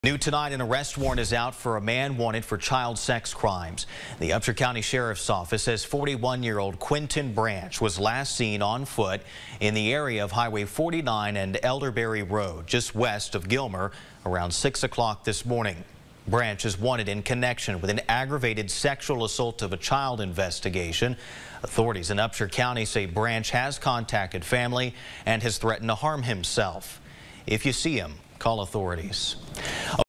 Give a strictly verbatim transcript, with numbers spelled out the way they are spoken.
New tonight, an arrest warrant is out for a man wanted for child sex crimes. The Upshur County Sheriff's Office says forty-one-year-old Quentin Branch was last seen on foot in the area of Highway forty-nine and Elderberry Road, just west of Gilmer, around six o'clock this morning. Branch is wanted in connection with an aggravated sexual assault of a child investigation. Authorities in Upshur County say Branch has contacted family and has threatened to harm himself. If you see him, call authorities.